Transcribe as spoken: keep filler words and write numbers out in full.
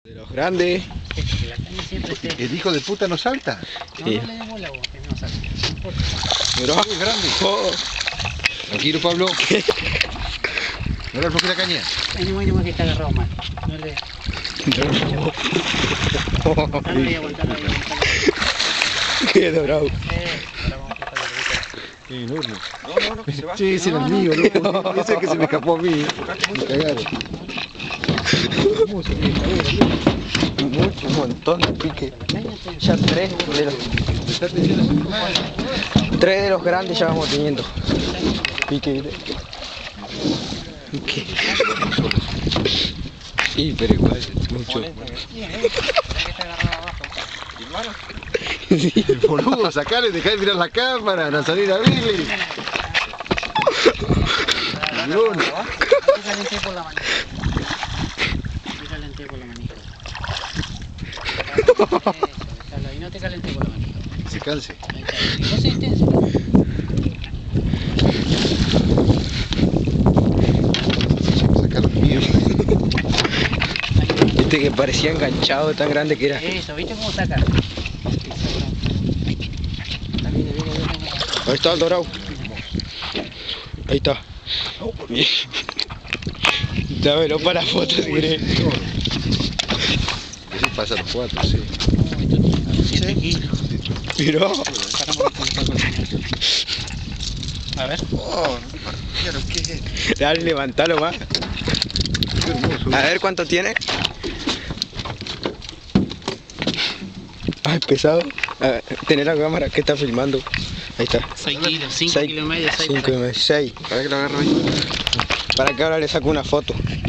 De los grandes. La caña siempre esté. ¿El hijo de puta no salta? No, Sí. no le demos la voz, que no salga. No importa. Mirá. Es grande. Oh. Tranquilo, Pablo. No le afloje la caña. Ay, no, no, que está agarrado mal. No le. Aguantalo ahí, aguantalo ahí, aguantalo ahí. Qué dorado. Eh, ahora vamos a cortar el rico. Qué enorme. No, no, no, que se va. Sí, ese No, era el no. mío, loco. Ese es el que se me escapó a mí. Me cagaron. Hermoso, mira, Mucho, un montón de pique. La caña está en- Ya tres de los, me está teniendo ese animal. tres de los grandes ya vamos teniendo. Pique, ¿viste? ¿Qué? Sí, pero igual es mucho. Bien, eh. Esperá que está agarrado abajo. ¿Filmaron? Sí. Boludo, sacale, dejá de mirar la cámara, Nazarena Billy. No te calenté por la manija. No te calenté por la manija. Eso, déjalo ahí, no te calenté por la manija. Se canse. Ahí está. No sé intenso. Sacar los míos. Viste que parecía enganchado, tan grande que era. Eso, ¿viste cómo saca? También le digo, yo tengo- Ahí está el dorado. Ahí está. Dámelo para fotos si querés. Así pasa los cuatro, sí. siete kilos. Mirá. A ver. Oh, pero ¿qué es esto? Dale, levantalo más. Qué hermoso. A ver cuánto tiene. Ay, pesado. A ver, tener la cámara que está filmando. Ahí está. seis kilos, cinco Seis- kilos y medio, seis cinco y medio, seis. Para que lo agarro ahí. Para que ahora le saco una foto.